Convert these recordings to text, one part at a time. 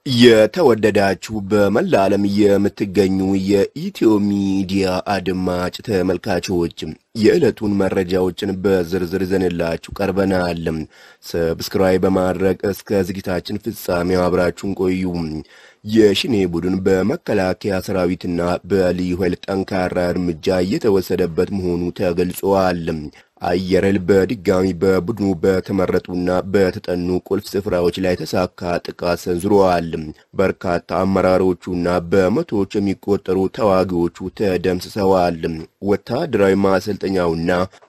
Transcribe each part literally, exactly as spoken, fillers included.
የተወደዳችሁ በመላ ዓለም የምትገኙ የኢትዮ ሚዲያ አድማጭ ተመልካቾች የዕለቱን መረጃዎችን በዝርዝር ይዘንላችሁ ቀርበናል። ሰብስክራይብ በማድረግ እስከ ዝግጅታችን ፍጻሜ አብራችሁን ቆዩ። የሽኔ ቡድን በመከላከያ ሰራዊትና በልዩ ኃይል ጠንካራ እርምጃ እየተወሰደበት መሆኑ ተገልጿል። አየር ኃይል በድጋሚ በቡድኑ በተመረጡና በተጠኑ ቁልፍ ስፍራዎች ላይ ተሳካ ጥቃት ሰንዝሯል። በርካታ አመራሮቹና በመቶዎች የሚቆጠሩ ተዋጊዎቹ ተደምስሰዋል። ወታደራዊ ማሰልጠኛውና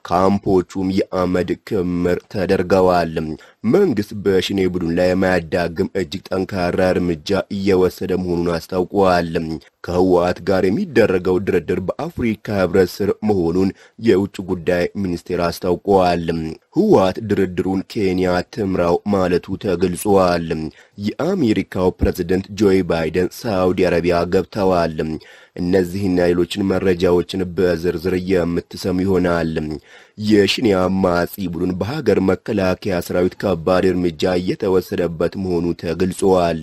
ካምፖቹም የአመድ ክምር ተደርገዋል። መንግስት በሽኔ ቡድን ላይ የማያዳግም እጅግ ጠንካራ እርምጃ እየወሰደ መሆኑን አስታውቋል። ከህወሓት ጋር የሚደረገው ድርድር በአፍሪካ ህብረት ስር መሆኑን የውጭ ጉዳይ ሚኒስቴር አስታውቋል። ህወሓት ድርድሩን ኬንያ ትምራው ማለቱ ተገልጿል። የአሜሪካው ፕሬዝዳንት ጆ ባይደን ሳውዲ አረቢያ ገብተዋል። እነዚህና ሌሎችን መረጃዎችን በዝርዝር የምትሰሙ ይሆናል። የሽኔ አማጺ ቡድን በሀገር መከላከያ ሰራዊት ከባድ እርምጃ እየተወሰደበት መሆኑ ተገልጿል።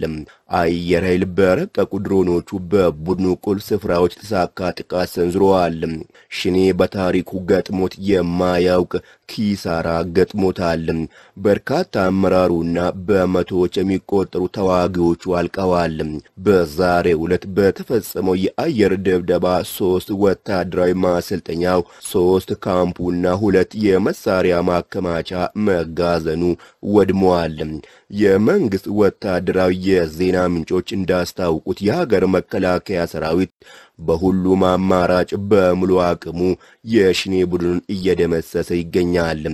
አየር ኃይል በረቀቁ ድሮኖቹ በቡድኑ ቁልፍ ስፍራዎች ተሳካ ጥቃት ሰንዝሯል። ሽኔ በታሪኩ ገጥሞት የማያውቅ ኪሳራ ገጥሞታል። በርካታ አመራሩና በመቶዎች የሚቆጠሩ ተዋጊዎቹ አልቀዋል። በዛሬው ዕለት በተፈጸመው የአየር ድብደባ ሶስት ወታደራዊ ማሰልጠኛው፣ ሶስት ካምፑና ሁለት የመሳሪያ ማከማቻ መጋዘኑ ወድመዋል። የመንግስት ወታደራዊ የዜና ምንጮች እንዳስታወቁት የሀገር መከላከያ ሰራዊት በሁሉም አማራጭ በሙሉ አቅሙ የሽኔ ቡድኑን እየደመሰሰ ይገኛል።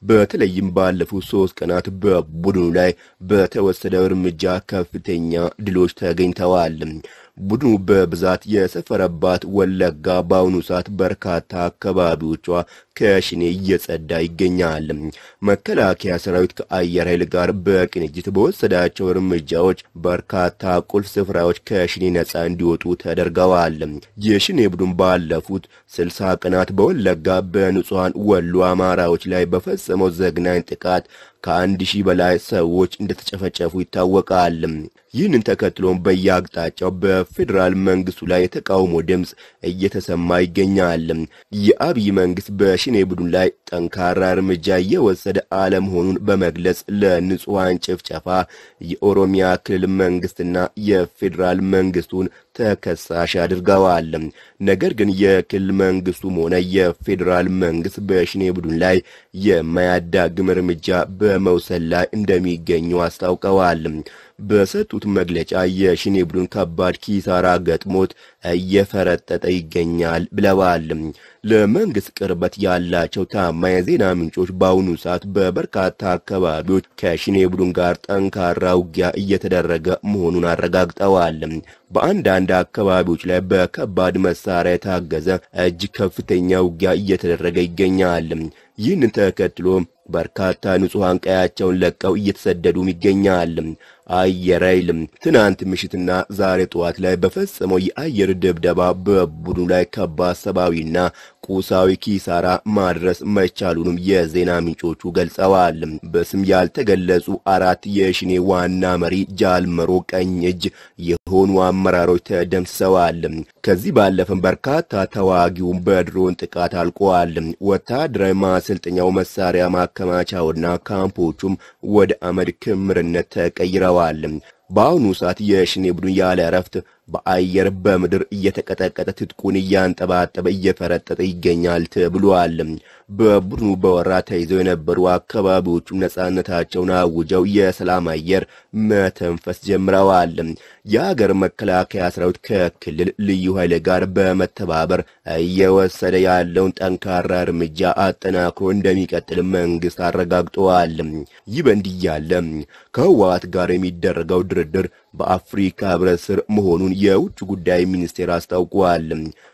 በተለይም ባለፉት ሶስት ቀናት በቡድኑ ላይ በተወሰደው እርምጃ ከፍተኛ ድሎች ተገኝተዋል። ቡድኑ በብዛት የሰፈረባት ወለጋ በአሁኑ ሰዓት በርካታ አካባቢዎቿ ከሽኔ እየጸዳ ይገኛል። መከላከያ ሰራዊት ከአየር ኃይል ጋር በቅንጅት በወሰዳቸው እርምጃዎች በርካታ ቁልፍ ስፍራዎች ከሽኔ ነጻ እንዲወጡ ተደርገዋል። የሽኔ ቡድን ባለፉት ስልሳ ቀናት በወለጋ በንጹሃን ወሎ አማራዎች ላይ በፈጸመው ዘግናኝ ጥቃት ከአንድ ሺህ በላይ ሰዎች እንደተጨፈጨፉ ይታወቃል። ይህንን ተከትሎም በየአቅጣጫው በፌዴራል መንግስቱ ላይ የተቃውሞ ድምፅ እየተሰማ ይገኛል። የአብይ መንግስት በሽኔ ቡድን ላይ ጠንካራ እርምጃ እየወሰደ አለመሆኑን በመግለጽ ለንጹሃን ጭፍጨፋ የኦሮሚያ ክልል መንግስትና የፌዴራል መንግስቱን ተከሳሽ አድርገዋል። ነገር ግን የክልል መንግስቱም ሆነ የፌዴራል መንግስት በሽኔ ቡድን ላይ የማያዳግም እርምጃ በመውሰድ ላይ እንደሚገኙ አስታውቀዋል። በሰጡት መግለጫ የሽኔ ቡድን ከባድ ኪሳራ ገጥሞት እየፈረጠጠ ይገኛል ብለዋል። ለመንግስት ቅርበት ያላቸው ታማኝ የዜና ምንጮች በአሁኑ ሰዓት በበርካታ አካባቢዎች ከሽኔ ቡድን ጋር ጠንካራ ውጊያ እየተደረገ መሆኑን አረጋግጠዋል። በአንዳንድ አካባቢዎች ላይ በከባድ መሳሪያ የታገዘ እጅግ ከፍተኛ ውጊያ እየተደረገ ይገኛል። ይህንን ተከትሎ በርካታ ንጹሃን ቀያቸውን ለቀው እየተሰደዱም ይገኛል። አየር ኃይል ትናንት ምሽትና ዛሬ ጠዋት ላይ በፈጸመው የአየር ድብደባ በቡድኑ ላይ ከባድ ሰብአዊና ቁሳዊ ኪሳራ ማድረስ መቻሉንም የዜና ምንጮቹ ገልጸዋል። በስም ያልተገለጹ አራት የሽኔ ዋና መሪ ጃልመሮ ቀኝ እጅ የሆኑ አመራሮች ተደምስሰዋል። ከዚህ ባለፈም በርካታ ተዋጊውን በድሮን ጥቃት አልቀዋል። ወታደራዊ ማሰልጠኛው፣ መሳሪያ ማከማቻውና ካምፖቹም ወደ አመድ ክምርነት ተቀይረዋል። በአሁኑ ሰዓት የሽኔ ቡድን ያለ እረፍት በአየር በምድር እየተቀጠቀጠ ትጥቁን እያንጠባጠበ እየፈረጠጠ ይገኛል ተብሏል። በቡድኑ በወራ ተይዘው የነበሩ አካባቢዎቹ ነጻነታቸውን አውጀው የሰላም አየር መተንፈስ ጀምረዋል። የሀገር መከላከያ ሰራዊት ከክልል ልዩ ኃይል ጋር በመተባበር እየወሰደ ያለውን ጠንካራ እርምጃ አጠናክሮ እንደሚቀጥል መንግስት አረጋግጧል። ይህ በእንዲህ ያለ ከህወሓት ጋር የሚደረገው ድርድር በአፍሪካ ህብረት ስር መሆኑን የውጭ ጉዳይ ሚኒስቴር አስታውቋል።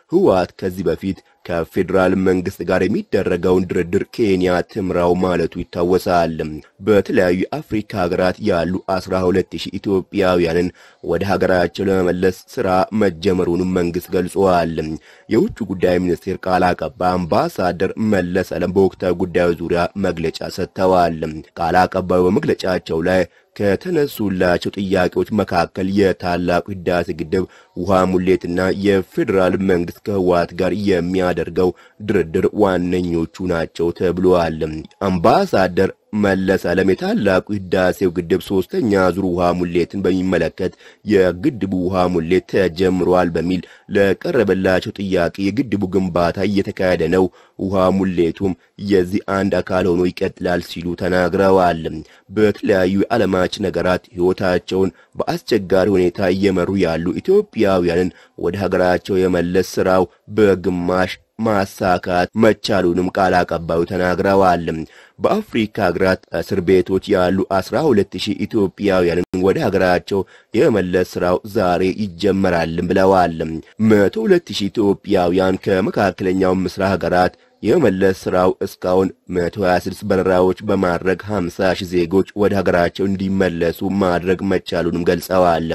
ህወሓት ከዚህ በፊት ከፌዴራል መንግስት ጋር የሚደረገውን ድርድር ኬንያ ትምራው ማለቱ ይታወሳል። በተለያዩ አፍሪካ ሀገራት ያሉ አስራ ሁለት ሺህ ኢትዮጵያውያንን ወደ ሀገራቸው ለመመለስ ስራ መጀመሩንም መንግስት ገልጿል። የውጭ ጉዳይ ሚኒስቴር ቃል አቀባይ አምባሳደር መለስ ዓለም በወቅታዊ ጉዳዮች ዙሪያ መግለጫ ሰጥተዋል። ቃል አቀባዩ በመግለጫቸው ላይ ከተነሱላቸው ጥያቄዎች መካከል የታላቁ ህዳሴ ግድብ ውሃ ሙሌትና የፌዴራል መንግስት ከህወሓት ጋር የሚያደርገው ድርድር ዋነኞቹ ናቸው ተብሏል። አምባሳደር መለስ ዓለም የታላቁ ህዳሴው ግድብ ሶስተኛ ዙር ውሃ ሙሌትን በሚመለከት የግድቡ ውሃ ሙሌት ተጀምሯል በሚል ለቀረበላቸው ጥያቄ የግድቡ ግንባታ እየተካሄደ ነው፣ ውሃ ሙሌቱም የዚህ አንድ አካል ሆኖ ይቀጥላል ሲሉ ተናግረዋል። በተለያዩ የዓለማችን ሀገራት ህይወታቸውን በአስቸጋሪ ሁኔታ እየመሩ ያሉ ኢትዮጵያውያንን ወደ ሀገራቸው የመለስ ስራው በግማሽ ማሳካት መቻሉንም ቃል አቀባዩ ተናግረዋል። በአፍሪካ ሀገራት እስር ቤቶች ያሉ አስራ ሁለት ሺህ ኢትዮጵያውያንን ወደ ሀገራቸው የመለስ ስራው ዛሬ ይጀመራል ብለዋል። መቶ ሁለት ሺህ ኢትዮጵያውያን ከመካከለኛው ምስራቅ ሀገራት የመለስ ስራው እስካሁን መቶ ሃያ ስድስት በረራዎች በማድረግ ሃምሳ ሺህ ዜጎች ወደ ሀገራቸው እንዲመለሱ ማድረግ መቻሉንም ገልጸዋል።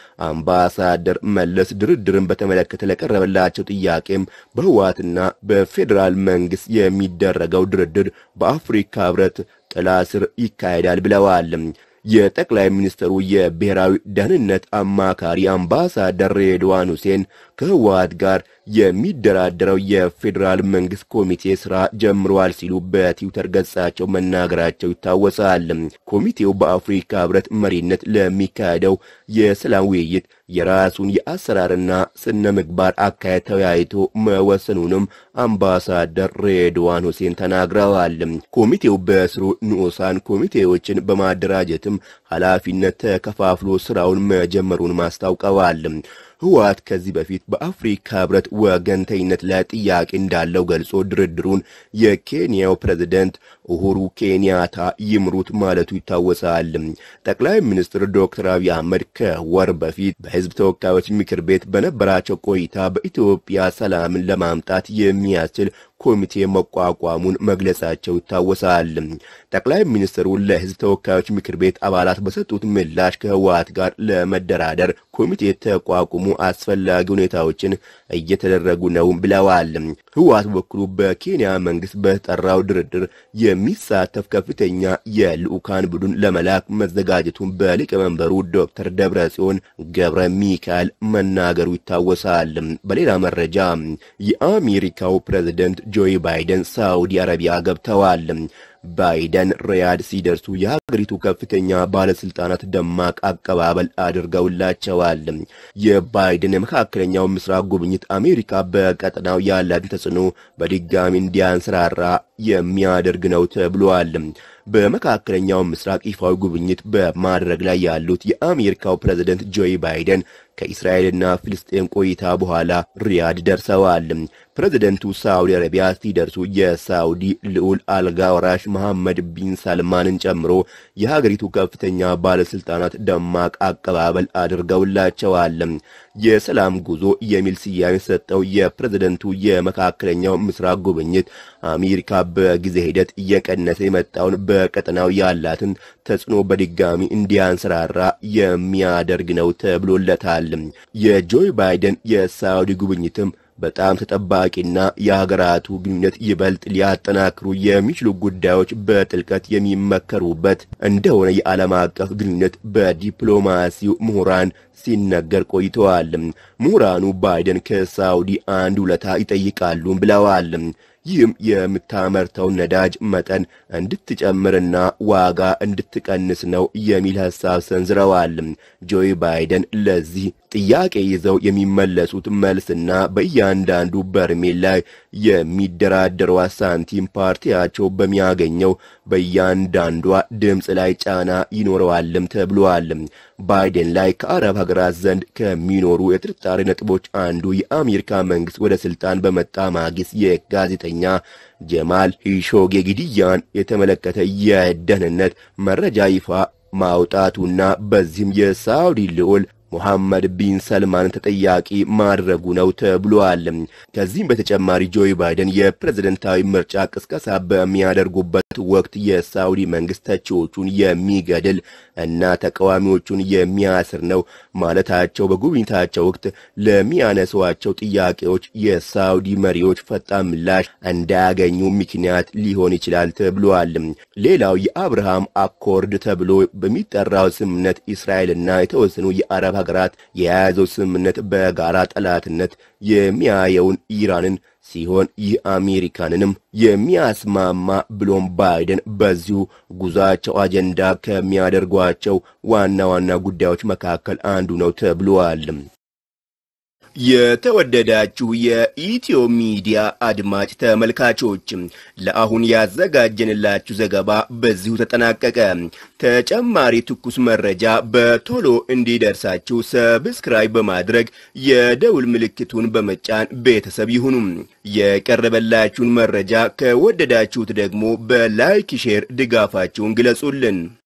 አምባሳደር መለስ ድርድርን በተመለከተ ለቀረበላቸው ጥያቄም በህወሓትና በፌዴራል መንግስት የሚደረገው ድርድር በአፍሪካ ህብረት ጥላ ስር ይካሄዳል ብለዋል። የጠቅላይ ሚኒስትሩ የብሔራዊ ደህንነት አማካሪ አምባሳደር ሬድዋን ሁሴን ከህወሓት ጋር የሚደራደረው የፌዴራል መንግስት ኮሚቴ ስራ ጀምሯል ሲሉ በትዊተር ገጻቸው መናገራቸው ይታወሳል። ኮሚቴው በአፍሪካ ህብረት መሪነት ለሚካሄደው የሰላም ውይይት የራሱን የአሰራርና ስነ ምግባር አካሄድ ተወያይቶ መወሰኑንም አምባሳደር ሬድዋን ሁሴን ተናግረዋል። ኮሚቴው በስሩ ንዑሳን ኮሚቴዎችን በማደራጀትም ኃላፊነት ተከፋፍሎ ስራውን መጀመሩን ማስታውቀዋል። ህወሓት ከዚህ በፊት በአፍሪካ ህብረት ወገንተኝነት ላይ ጥያቄ እንዳለው ገልጾ ድርድሩን የኬንያው ፕሬዝዳንት ኡሁሩ ኬንያታ ይምሩት ማለቱ ይታወሳል። ጠቅላይ ሚኒስትር ዶክተር አብይ አህመድ ከወር በፊት በህዝብ ተወካዮች ምክር ቤት በነበራቸው ቆይታ በኢትዮጵያ ሰላምን ለማምጣት የሚያስችል ኮሚቴ መቋቋሙን መግለጻቸው ይታወሳል። ጠቅላይ ሚኒስትሩ ለህዝብ ተወካዮች ምክር ቤት አባላት በሰጡት ምላሽ ከህወሓት ጋር ለመደራደር ኮሚቴ ተቋቁሞ አስፈላጊ ሁኔታዎችን እየተደረጉ ነው ብለዋል። ህወሓት በኩሉ በኬንያ መንግስት በተጠራው ድርድር የሚሳተፍ ከፍተኛ የልኡካን ቡድን ለመላክ መዘጋጀቱን በሊቀመንበሩ ዶክተር ደብረጽዮን ገብረ ሚካኤል መናገሩ ይታወሳል። በሌላ መረጃ የአሜሪካው ፕሬዝዳንት ጆ ባይደን ሳውዲ አረቢያ ገብተዋል። ባይደን ሪያድ ሲደርሱ የሀገሪቱ ከፍተኛ ባለስልጣናት ደማቅ አቀባበል አድርገውላቸዋል። የባይደን የመካከለኛው ምስራቅ ጉብኝት አሜሪካ በቀጠናው ያላትን ተጽዕኖ በድጋሚ እንዲያንሰራራ የሚያደርግ ነው ተብሏል። በመካከለኛው ምስራቅ ይፋዊ ጉብኝት በማድረግ ላይ ያሉት የአሜሪካው ፕሬዝዳንት ጆ ባይደን ከእስራኤልና ፍልስጤም ቆይታ በኋላ ሪያድ ደርሰዋል። ፕሬዝዳንቱ ሳውዲ አረቢያ ሲደርሱ የሳውዲ ልዑል አልጋ ወራሽ መሐመድ ቢን ሰልማንን ጨምሮ የሀገሪቱ ከፍተኛ ባለስልጣናት ደማቅ አቀባበል አድርገውላቸዋል። የሰላም ጉዞ የሚል ስያሜ ሰጠው የፕሬዝዳንቱ የመካከለኛው ምስራቅ ጉብኝት አሜሪካ በጊዜ ሂደት እየቀነሰ የመጣውን በቀጠናው ያላትን ተጽዕኖ በድጋሚ እንዲያንሰራራ የሚያደርግ ነው ተብሎለታል። የጆ ባይደን የሳውዲ ጉብኝትም በጣም ተጠባቂና የሀገራቱ ግንኙነት ይበልጥ ሊያጠናክሩ የሚችሉ ጉዳዮች በጥልቀት የሚመከሩበት እንደሆነ የዓለም አቀፍ ግንኙነት በዲፕሎማሲው ምሁራን ሲነገር ቆይተዋል። ምሁራኑ ባይደን ከሳውዲ አንድ ውለታ ይጠይቃሉ ብለዋል። ይህም የምታመርተው ነዳጅ መጠን እንድትጨምርና ዋጋ እንድትቀንስ ነው የሚል ሐሳብ ሰንዝረዋል። ጆ ባይደን ለዚህ ጥያቄ ይዘው የሚመለሱት መልስና በእያንዳንዱ በርሜል ላይ የሚደራደረው ሳንቲም ፓርቲያቸው በሚያገኘው በእያንዳንዷ ድምፅ ላይ ጫና ይኖረዋልም ተብሏል። ባይደን ላይ ከአረብ ሀገራት ዘንድ ከሚኖሩ የጥርጣሬ ነጥቦች አንዱ የአሜሪካ መንግስት ወደ ስልጣን በመጣ ማግስት የጋዜጠኛ ጀማል ሂሾጌ ግድያን የተመለከተ የደህንነት መረጃ ይፋ ማውጣቱና በዚህም የሳውዲ ልዑል ሙሐመድ ቢን ሰልማን ተጠያቂ ማድረጉ ነው ተብሏል። ከዚህም በተጨማሪ ጆ ባይደን የፕሬዝደንታዊ ምርጫ ቅስቀሳ በሚያደርጉበት ወቅት የሳውዲ መንግስት ተቺዎቹን የሚገድል እና ተቃዋሚዎቹን የሚያስር ነው ማለታቸው በጉብኝታቸው ወቅት ለሚያነሷቸው ጥያቄዎች የሳውዲ መሪዎች ፈጣን ምላሽ እንዳያገኙ ምክንያት ሊሆን ይችላል ተብሏል። ሌላው የአብርሃም አኮርድ ተብሎ በሚጠራው ስምምነት እስራኤልና የተወሰኑ የአረብ ሀገራት የያዘው ስምምነት በጋራ ጠላትነት የሚያየውን ኢራንን ሲሆን ይህ አሜሪካንንም የሚያስማማ ብሎም ባይደን በዚሁ ጉዟቸው አጀንዳ ከሚያደርጓቸው ዋና ዋና ጉዳዮች መካከል አንዱ ነው ተብሏል። የተወደዳችሁ የኢትዮ ሚዲያ አድማጭ ተመልካቾች ለአሁን ያዘጋጀንላችሁ ዘገባ በዚሁ ተጠናቀቀ። ተጨማሪ ትኩስ መረጃ በቶሎ እንዲደርሳችሁ ሰብስክራይብ በማድረግ የደውል ምልክቱን በመጫን ቤተሰብ ይሁኑ። የቀረበላችሁን መረጃ ከወደዳችሁት ደግሞ በላይክ ሼር ድጋፋችሁን ግለጹልን።